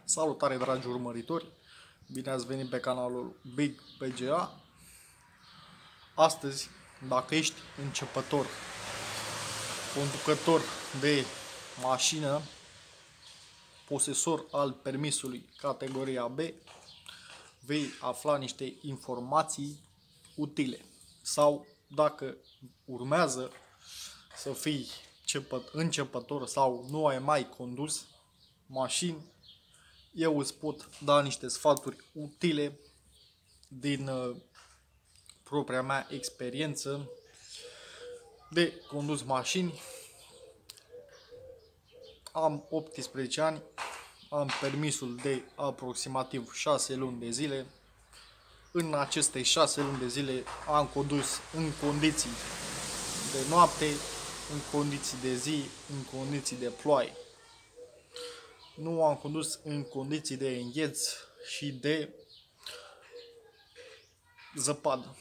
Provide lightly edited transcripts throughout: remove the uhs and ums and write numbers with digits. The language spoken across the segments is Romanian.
Salutare, dragi urmăritori! Bine ați venit pe canalul Big PGA. Astăzi, dacă ești începător, conducător de mașină, posesor al permisului categoria B, vei afla niște informații utile. Sau dacă urmează să fii începător sau nu ai mai condus mașini, eu îți pot da niște sfaturi utile din propria mea experiență de condus mașini. Am 18 ani, am permisul de aproximativ 6 luni de zile. În aceste 6 luni de zile am condus în condiții de noapte, în condiții de zi, în condiții de ploaie. Nu am condus în condiții de îngheț și de zăpadă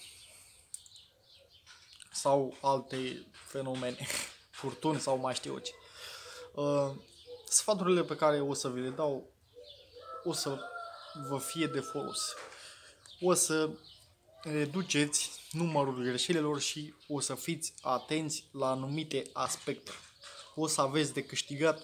sau alte fenomene, furtuni sau mai știu eu ce. Sfaturile pe care o să vi le dau o să vă fie de folos. O să reduceți numărul greșelilor și o să fiți atenți la anumite aspecte. O să aveți de câștigat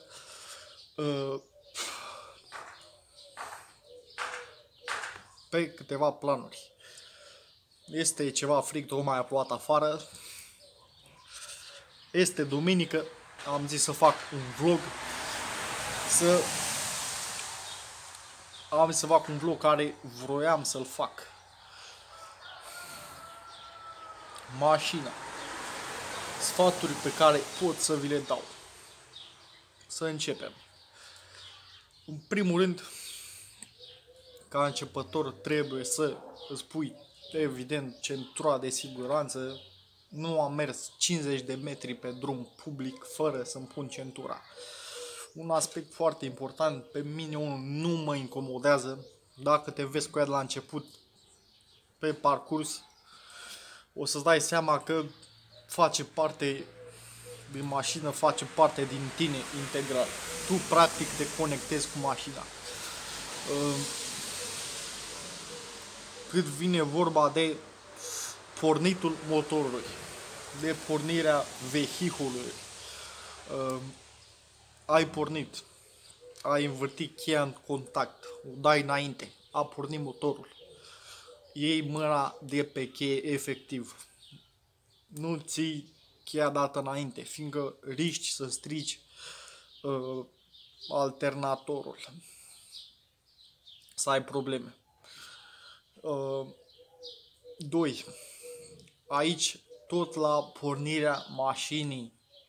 pe câteva planuri. Este ceva frig, tocmai a plouat afară. Este duminică, am zis să fac un vlog. Am zis să fac un vlog care vroiam să-l fac. Mașina. Sfaturi pe care pot să vi le dau. Să începem. În primul rând, ca începător trebuie să îți pui, evident, centura de siguranță. Nu am mers 50 de metri pe drum public fără să-mi pun centura. Un aspect foarte important, pe mine nu mă incomodează. Dacă te vezi cu ea de la început, pe parcurs, o să-ți dai seama că face parte din mașină, face parte din tine integral. Tu practic te conectezi cu mașina. Cât vine vorba de pornitul motorului, de pornirea vehiculului, ai pornit, ai învârtit cheia în contact, o dai înainte, a pornit motorul, iei mâna de pe cheie efectiv, nu ții cheia dată înainte, fiindcă riști să strici alternatorul, să ai probleme. 2. Aici, tot la pornirea mașinii,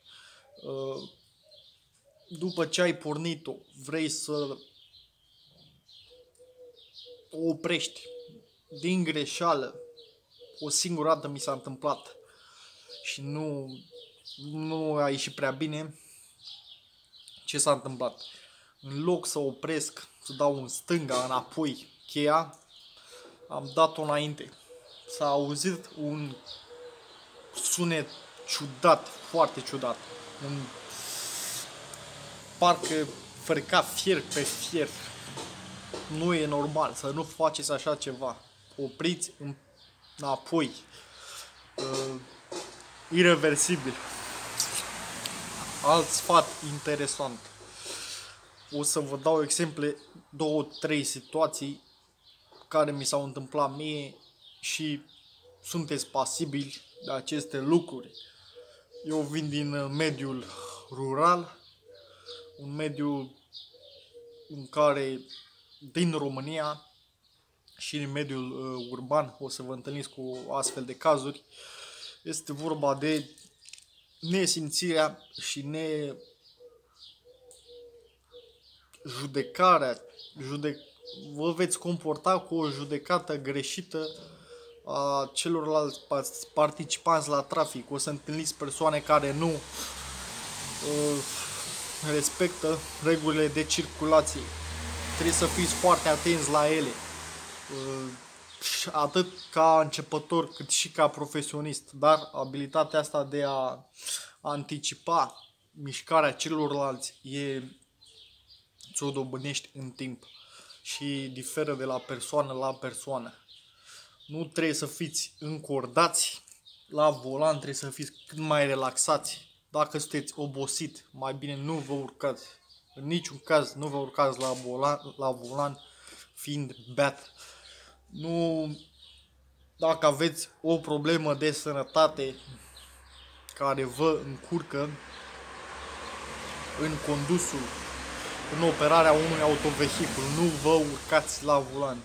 după ce ai pornit-o, vrei să o oprești din greșeală. O singură dată mi s-a întâmplat și nu a ieșit prea bine. Ce s-a întâmplat? În loc să opresc, să dau în stânga, înapoi cheia, am dat-o înainte. S-a auzit un sunet ciudat, foarte ciudat. Parcă fărca fier pe fier. Nu e normal să nu faceți așa ceva. Opriți înapoi. Irreversibil. Alt sfat interesant. O să vă dau exemple, 2-3 situații care mi s-au întâmplat mie și sunteți pasibili de aceste lucruri. Eu vin din mediul rural, un mediu în care, din România, și în mediul urban o să vă întâlniți cu astfel de cazuri. Este vorba de nesimțirea și nejudecarea. Vă veți comporta cu o judecată greșită a celorlalți participanți la trafic. O să întâlniți persoane care nu respectă regulile de circulație. Trebuie să fiți foarte atenți la ele, atât ca începător cât și ca profesionist. Dar abilitatea asta de a anticipa mișcarea celorlalți ți-o dobândești în timp. și diferă de la persoană la persoană. Nu trebuie să fiți încordați la volan, trebuie să fiți cât mai relaxați. Dacă sunteți obosit, mai bine nu vă urcați. În niciun caz nu vă urcați la volan fiind beat. Nu, dacă aveți o problemă de sănătate care vă încurcă în condusul, în operarea unui autovehicul, nu vă urcați la volan.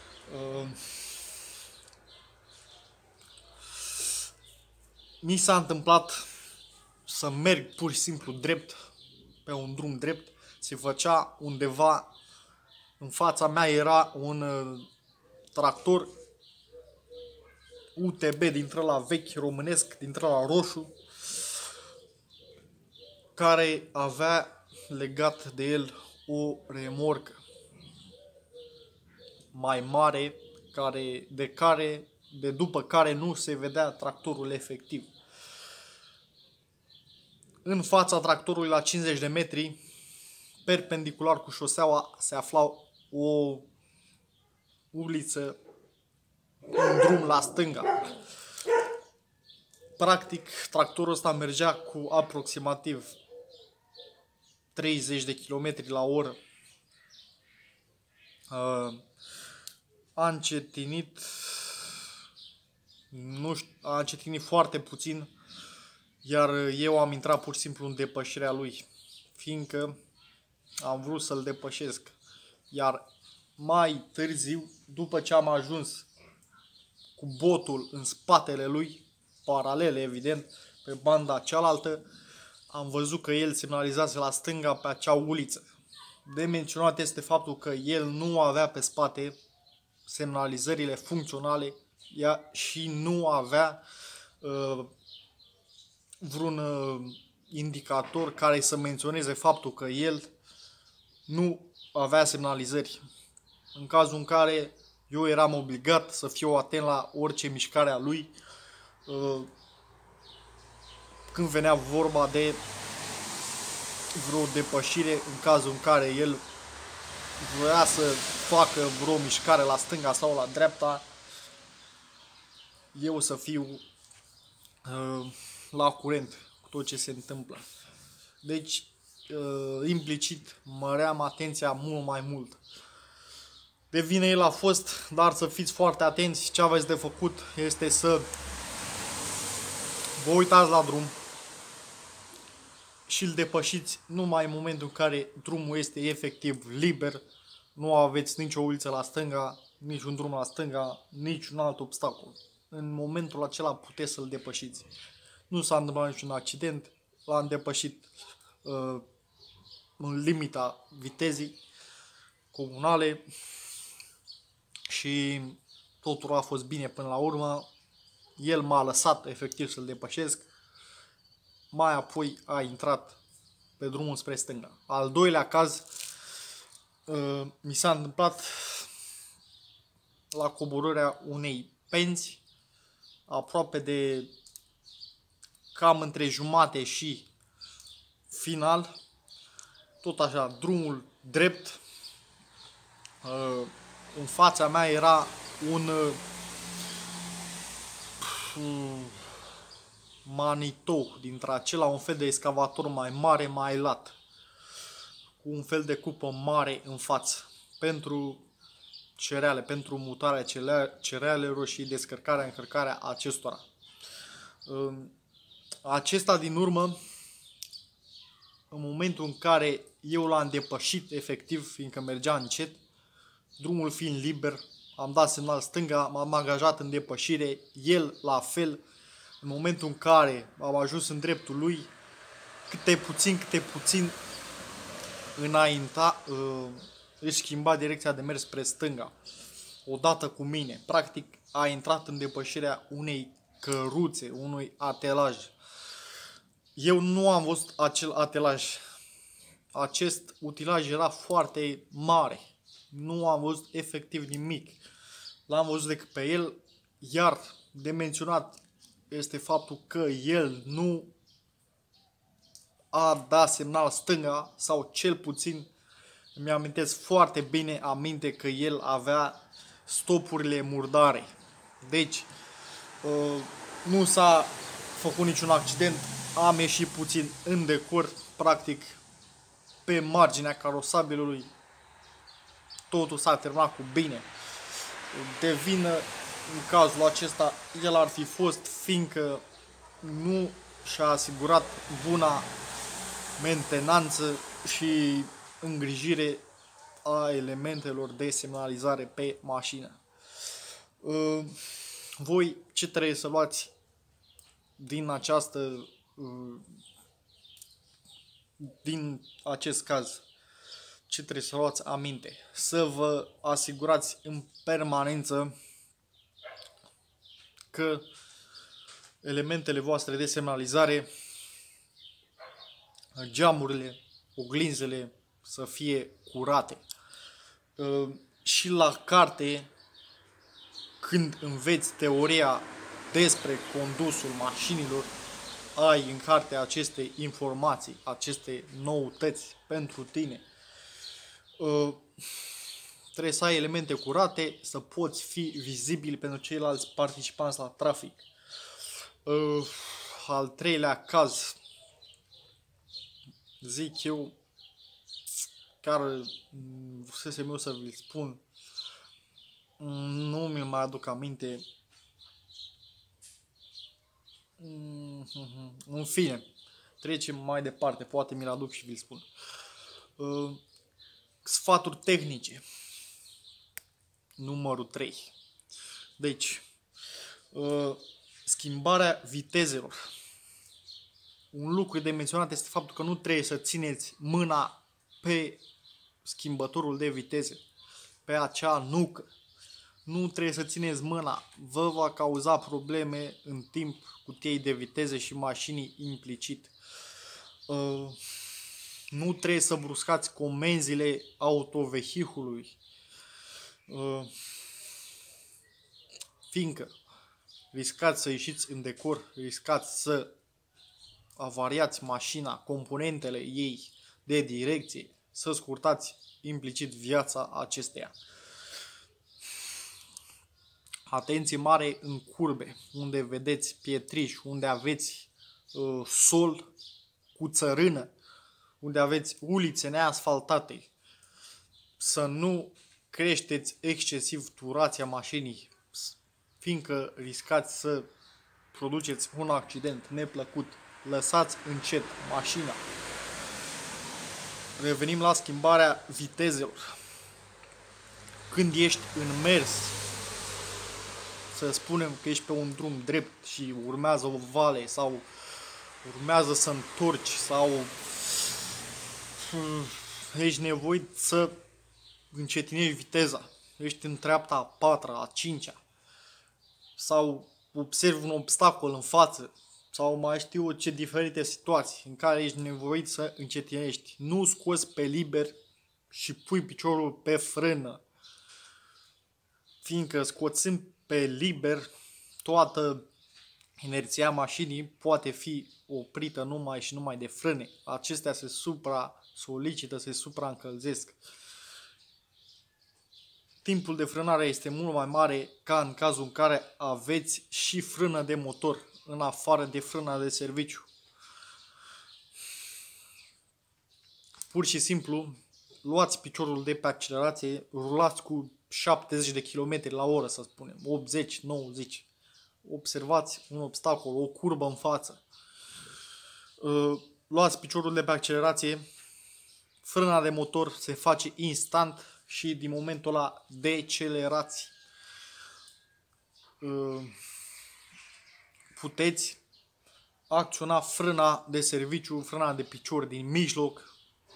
Mi s-a întâmplat să merg pur și simplu drept, pe un drum drept, se făcea undeva, în fața mea era un tractor UTB dintre la vechi românesc, dintre la roșu, care avea legat de el o remorcă mai mare, de după care nu se vedea tractorul efectiv. În fața tractorului, la 50 de metri, perpendicular cu șoseaua, se afla o uliță, un drum la stânga. Practic, tractorul ăsta mergea cu aproximativ 30 de km la oră. A încetinit, nu știu, a încetinit foarte puțin, iar eu am intrat pur și simplu în depășirea lui, fiindcă am vrut să-l depășesc. Iar mai târziu, după ce am ajuns cu botul în spatele lui, paralel evident, pe banda cealaltă, am văzut că el semnalizase la stânga pe acea uliță. De menționat este faptul că el nu avea pe spate semnalizările funcționale și nu avea vreun indicator care să menționeze faptul că el nu avea semnalizări. În cazul în care eu eram obligat să fiu atent la orice mișcare a lui când venea vorba de vreo depășire, în cazul în care el voia să facă vreo mișcare la stânga sau la dreapta, eu să fiu la curent cu tot ce se întâmplă. Deci, implicit, măream atenția mult mai mult. De vină el a fost, dar să fiți foarte atenți. Ce aveți de făcut este să vă uitați la drum și îl depășiți numai în momentul în care drumul este efectiv liber. Nu aveți nicio uliță la stânga, niciun drum la stânga, niciun alt obstacol. În momentul acela puteți să-l depășiți. Nu s-a întâmplat niciun accident, l-am depășit în limita vitezii comunale și totul a fost bine până la urmă. El m-a lăsat efectiv să-l depășesc, mai apoi a intrat pe drumul spre stânga. Al doilea caz mi s-a întâmplat la coborârea unei penți, aproape de cam între jumate și final, tot așa, drumul drept. În fața mea era un manitou dintre acela, un fel de excavator mai mare, mai lat, cu un fel de cupă mare în față, pentru cereale, pentru mutarea cerealelor și descărcarea, încărcarea acestora. Acesta din urmă, în momentul în care eu l-am depășit efectiv, fiindcă mergea încet, drumul fiind liber, am dat semnal stânga, m-am angajat în depășire, el la fel. În momentul în care am ajuns în dreptul lui, câte puțin înainta, își schimba direcția de mers spre stânga, odată cu mine. Practic a intrat în depășirea unei căruțe, unui atelaj. Eu nu am văzut acel atelaj. Acest utilaj era foarte mare. Nu am văzut efectiv nimic. L-am văzut decât pe el, iar de menționat este faptul că el nu a dat semnal stânga, sau cel puțin îmi amintesc foarte bine aminte că el avea stopurile murdare. Deci, nu s-a făcut niciun accident, am ieșit puțin în decor, practic pe marginea carosabilului, totul s-a terminat cu bine. De vină, în cazul acesta, el ar fi fost, fiindcă nu și-a asigurat buna mentenanță și îngrijire a elementelor de semnalizare pe mașină. Voi ce trebuie să luați din acest caz? Ce trebuie să luați aminte? Să vă asigurați în permanență că elementele voastre de semnalizare, geamurile, oglinzele să fie curate. Și la carte, când înveți teoria despre condusul mașinilor, ai în carte aceste informații, aceste noutăți pentru tine. Trebuie să ai elemente curate, să poți fi vizibil pentru ceilalți participanți la trafic. Al treilea caz, zic eu, care fusese meu să vi-l spun, nu mi-l mai aduc aminte. În fine, trecem mai departe, poate mi-l aduc și vi-l spun. Sfaturi tehnice. Numărul 3. Deci, schimbarea vitezelor. Un lucru de menționat este faptul că nu trebuie să țineți mâna pe schimbătorul de viteze, pe acea nucă. Nu trebuie să țineți mâna, vă va cauza probleme în timp cutiei de viteze și mașinii implicit. Nu trebuie să bruscați comenzile autovehicului, fiindcă riscați să ieșiți în decor, riscați să avariați mașina, componentele ei de direcție, să scurtați implicit viața acesteia. Atenție mare în curbe, unde vedeți pietriș, unde aveți sol cu țărână, unde aveți ulițe neasfaltate. Să nu creșteți excesiv turația mașinii, fiindcă riscați să produceți un accident neplăcut. Lăsați încet mașina. Revenim la schimbarea vitezelor. Când ești în mers, să spunem că ești pe un drum drept și urmează o vale sau urmează să întorci sau ești nevoit să încetinești viteza, ești în treapta a patra, a cincea sau observi un obstacol în față sau mai știu ce diferite situații în care ești nevoit să încetinești. Nu scoți pe liber și pui piciorul pe frână, fiindcă scoțând pe liber, toată inerția mașinii poate fi oprită numai și numai de frâne. Acestea se supra-solicită, se supra-încălzesc. Timpul de frânare este mult mai mare ca în cazul în care aveți și frână de motor, în afară de frâna de serviciu. Pur și simplu, luați piciorul de pe accelerație, rulați cu 70 de km la oră, să spunem, 80, 90. Observați un obstacol, o curbă în față. Luați piciorul de pe accelerație, frâna de motor se face instant și din momentul ăla decelerați. Puteți acționa frâna de serviciu, frâna de picior din mijloc,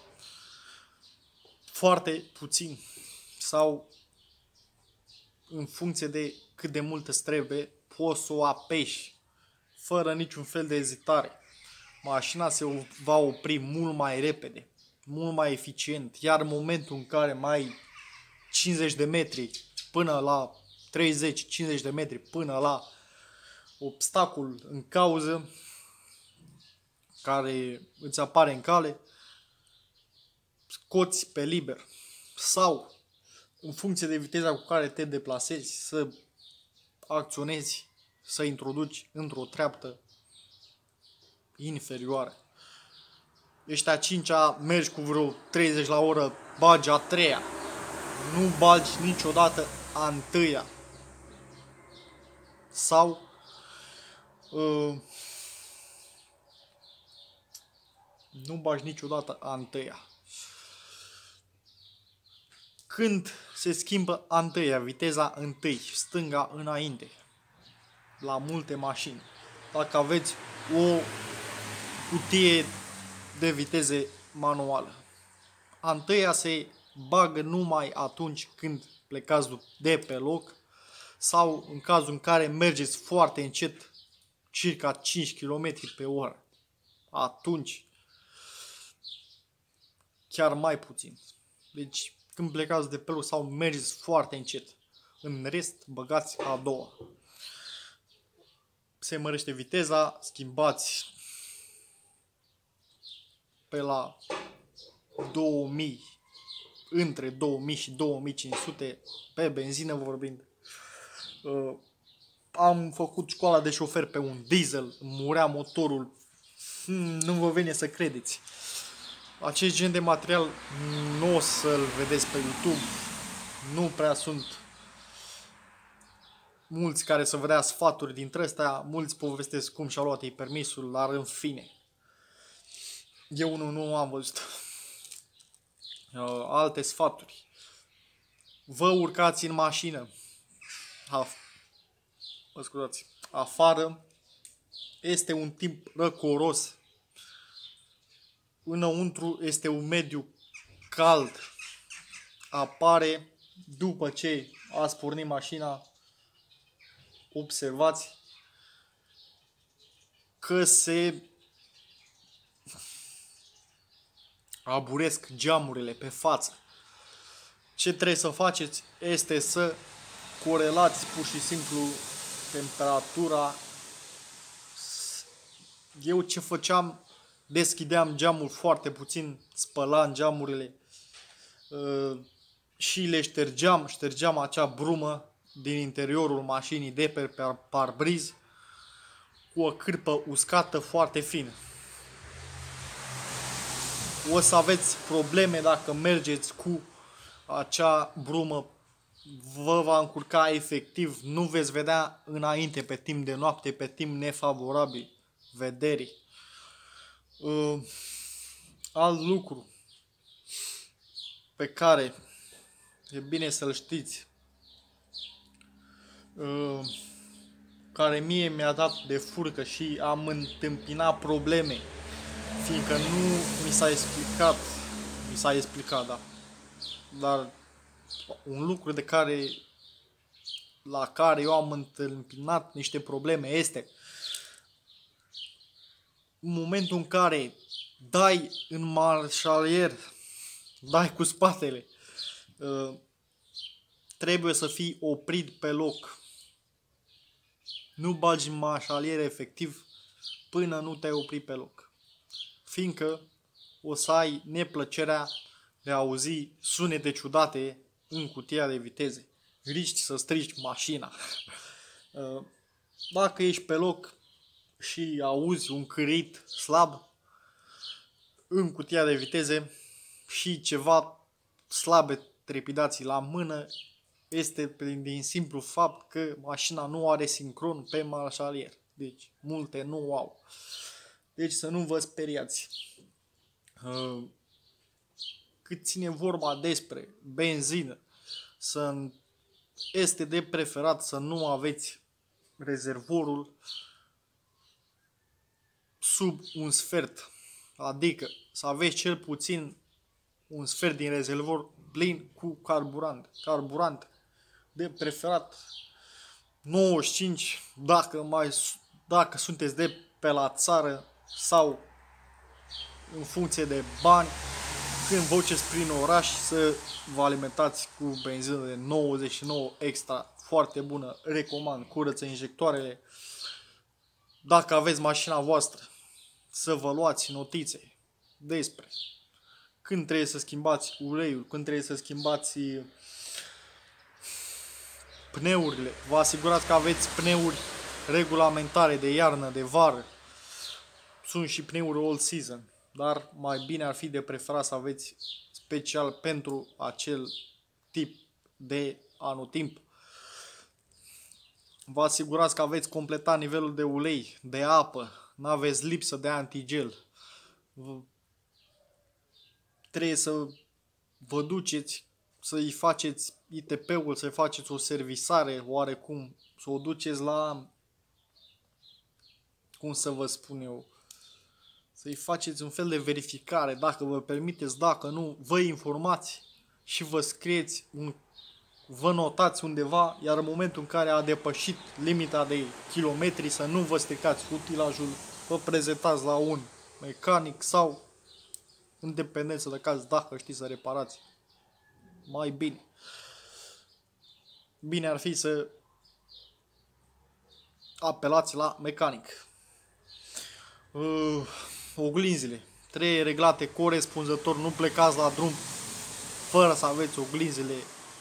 foarte puțin sau în funcție de cât de mult îți trebuie, poți să o apeși fără niciun fel de ezitare. Mașina se va opri mult mai repede, mult mai eficient, iar în momentul în care mai ai 50 de metri până la 30-50 de metri până la obstacol în cauză care îți apare în cale, scoți pe liber sau în funcție de viteza cu care te deplasezi să acționezi, să introduci într-o treaptă inferioară. Ești a 5-a, mergi cu vreo 30 la oră, bagi a 3-a. Nu bagi niciodată a 1-a. Sau nu bagi niciodată a 1-a. Când se schimbă a 1-a, viteza 1, stânga înainte, la multe mașini, dacă aveți o cutie de viteze manuală, a 1-a se bagă numai atunci când plecați de pe loc sau în cazul în care mergeți foarte încet, circa 5 km pe oră. Atunci, chiar mai puțin. Deci, când plecați de pe loc sau mergeți foarte încet, în rest, băgați a 2-a. Se mărește viteza, schimbați pe la 2000, între 2000 și 2500 pe benzină vorbind. Am făcut școala de șofer pe un diesel, murea motorul, nu vă vine să credeți. Acest gen de material nu o să-l vedeți pe YouTube, nu prea sunt mulți care să vă dea sfaturi dintre astea, mulți povestesc cum și-au luat ei permisul, dar în fine. Eu nu am văzut alte sfaturi. Vă urcați în mașină, afară este un timp răcoros, înăuntru este un mediu cald, apare după ce ați pornit mașina, observați că se aburesc geamurile pe față. Ce trebuie să faceți este să corelați pur și simplu temperatura. Eu ce făceam? Deschideam geamul foarte puțin, spălam geamurile și le ștergeam acea brumă din interiorul mașinii de pe parbriz cu o cârpă uscată foarte fină. O să aveți probleme dacă mergeți cu acea brumă, vă va încurca efectiv, nu veți vedea înainte pe timp de noapte, pe timp nefavorabil vederii. Alt lucru pe care e bine să-l știți, care mie mi-a dat de furcă și am întâmpinat probleme, fiindcă nu mi s-a explicat, da. Dar un lucru la care eu am întâmpinat niște probleme este în momentul în care dai în marșalier, dai cu spatele, trebuie să fii oprit pe loc. Nu bagi în marșalier efectiv până nu te-ai oprit pe loc. Fiindcă o să ai neplăcerea de a auzi sunete ciudate în cutia de viteze. Riști să strici mașina. Dacă ești pe loc și auzi un cârit slab în cutia de viteze și ceva slabe trepidații la mână, este din simplu fapt că mașina nu are sincron pe marșalier. Deci, multe nu au. Deci să nu vă speriați. Cât ține vorba despre benzină, este de preferat să nu aveți rezervorul sub un sfert. Adică să aveți cel puțin un sfert din rezervor plin cu carburant. De preferat 95, dacă sunteți de pe la țară sau în funcție de bani, când vă duceți prin oraș să vă alimentați cu benzină de 99 extra, foarte bună, recomand, curăță injectoarele. Dacă aveți mașina voastră, să vă luați notițe despre când trebuie să schimbați uleiul, când trebuie să schimbați pneurile. Vă asigurați că aveți pneuri regulamentare de iarnă, de vară. Sunt și pneuri all season, dar mai bine ar fi de preferat să aveți special pentru acel tip de anotimp. Vă asigurați că aveți completat nivelul de ulei, de apă, nu aveți lipsă de antigel. Trebuie să vă duceți să-i faceți ITP-ul, să-i faceți o servisare oarecum, să o duceți la, cum să vă spun eu, să-i faceți un fel de verificare, dacă vă permiteți, dacă nu, vă informați și vă scrieți, vă notați undeva, iar în momentul în care a depășit limita de kilometri să nu vă stricați utilajul, vă prezentați la un mecanic sau în dependență de caz, dacă știți să reparați mai bine. Bine ar fi să apelați la mecanic. Oglinzile trebuie reglate corespunzător, nu plecați la drum fără să aveți oglinzile.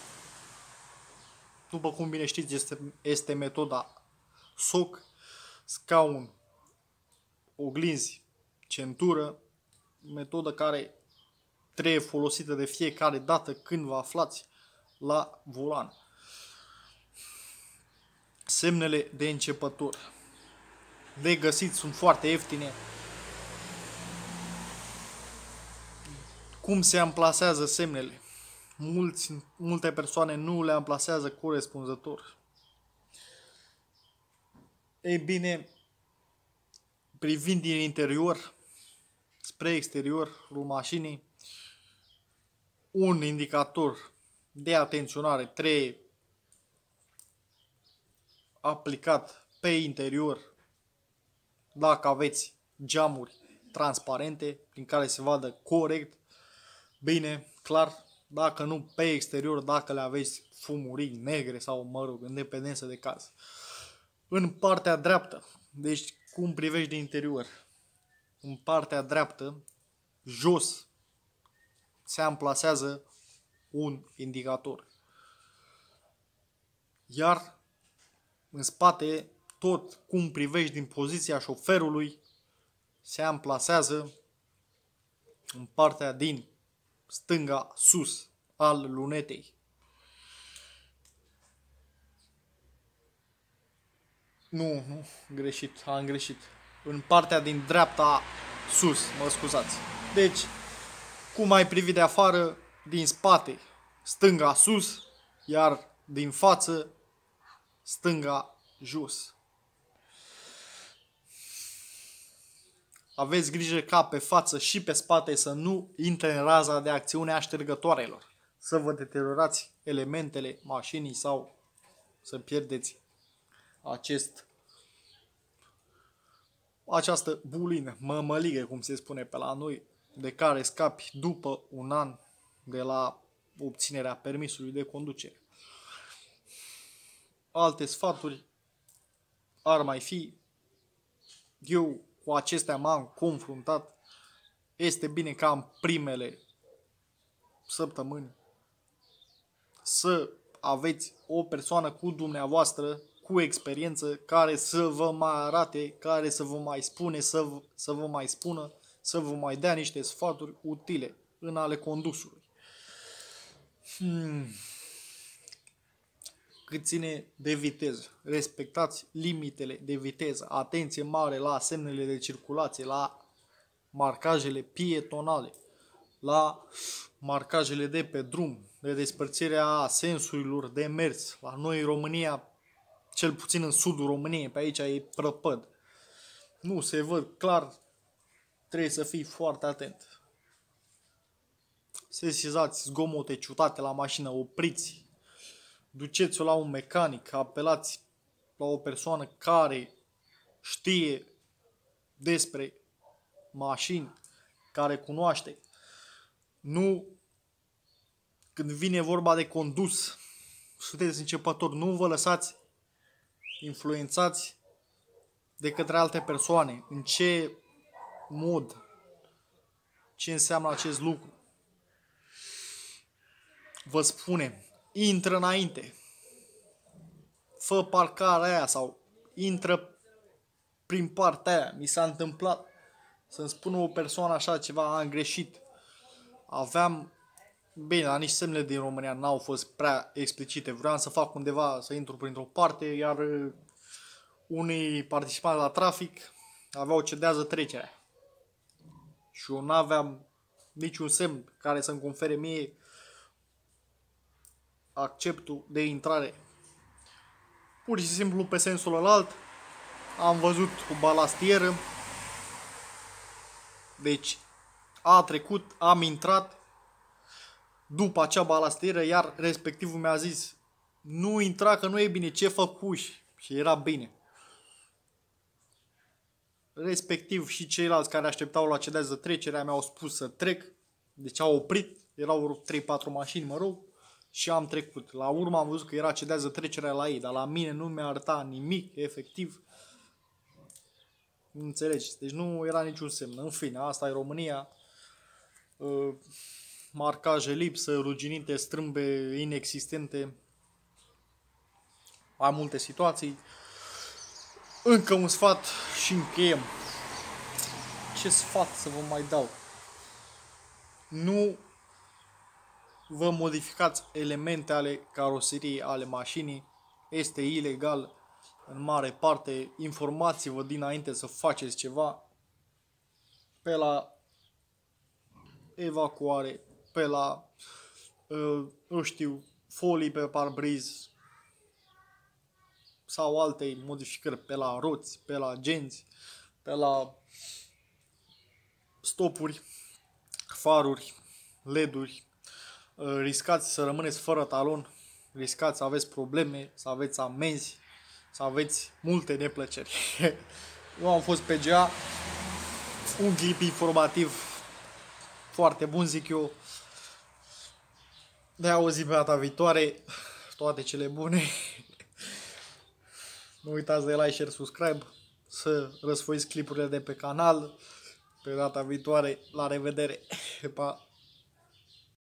După cum bine știți, este metoda SOC, scaun, oglinzi, centură, metodă care trebuie folosită de fiecare dată când vă aflați la volan. Semnele de începător de găsit sunt foarte ieftine. Cum se amplasează semnele? Multe persoane nu le amplasează corespunzător. Ei bine, privind din interior spre exteriorul mașinii, un indicator de atenționare trebuie aplicat pe interior dacă aveți geamuri transparente prin care se vadă corect, bine, clar. Dacă nu, pe exterior, dacă le aveți fumurii negre sau, mă rog, în dependență de caz. În partea dreaptă, deci cum privești din interior, în partea dreaptă, jos, se amplasează un indicator. Iar în spate, tot cum privești din poziția șoferului, se amplasează în partea din stânga sus al lunetei. Nu, greșit, am greșit. În partea din dreapta sus, mă scuzați. Deci, cum ai privit de afară, din spate, stânga sus, iar din față, stânga jos. Aveți grijă ca pe față și pe spate să nu intre în raza de acțiune a ștergătoarelor, să vă deteriorați elementele mașinii sau să pierdeți această bulină, mămăligă, cum se spune pe la noi, de care scapi după un an de la obținerea permisului de conducere. Alte sfaturi ar mai fi, eu cu acestea m-am confruntat, este bine ca în primele săptămâni să aveți o persoană cu dumneavoastră, cu experiență, care să vă mai arate, care să vă mai spune, să vă mai spună, să vă mai dea niște sfaturi utile în ale condusului. Cât ține de viteză, respectați limitele de viteză, atenție mare la semnele de circulație, la marcajele pietonale, la marcajele de pe drum, de despărțire a sensurilor de mers. La noi în România, cel puțin în sudul României, pe aici e prăpăd. Nu se văd clar, trebuie să fii foarte atent. Sesizați zgomote ciudate la mașină, opriți. Duceți-o la un mecanic, apelați la o persoană care știe despre mașini, care cunoaște. Nu, când vine vorba de condus, sunteți începători, nu vă lăsați influențați de către alte persoane. În ce mod, ce înseamnă acest lucru? vă spune, intră înainte, fă parcarea aia sau intră prin partea aia. Mi s-a întâmplat să-mi spună o persoană așa ceva, am greșit. Aveam, bine, la nici semnele din România n-au fost prea explicite. Vreau să fac undeva, să intru printr-o parte, iar unii participanți la trafic aveau cedează trecerea. Și eu n-aveam niciun semn care să-mi confere mie acceptul de intrare. Pur și simplu pe sensul ălalt am văzut o balastieră. Deci a trecut, am intrat după acea balastieră, iar respectivul mi-a zis nu intra că nu e bine, ce făcuși? Și era bine. Respectiv și ceilalți care așteptau la cedează trecerea mi-au spus să trec. Deci au oprit, erau 3-4 mașini, mă rog, și am trecut. La urmă am văzut că era cedează trecerea la ei, dar la mine nu mi-a arătat nimic, efectiv. Nu înțelegi, deci nu era niciun semn. În fine, asta e România. Marcaje lipsă, ruginite, strâmbe inexistente. Mai multe situații. Încă un sfat și încheiem. Ce sfat să vă mai dau? Nu vă modificați elemente ale caroseriei, ale mașinii. Este ilegal în mare parte. Informați-vă dinainte să faceți ceva. Pe la evacuare, pe la, nu știu, folii pe parbriz sau alte modificări pe la roți, pe la genți, pe la stopuri, faruri, LED-uri. Riscați să rămâneți fără talon, riscați să aveți probleme, să aveți amenzi, să aveți multe neplăceri. Eu am fost PGA, un clip informativ foarte bun, zic eu. De auzit pe data viitoare, toate cele bune. Nu uitați de like, share, subscribe, să răsfoiți clipurile de pe canal. Pe data viitoare, la revedere! Pa!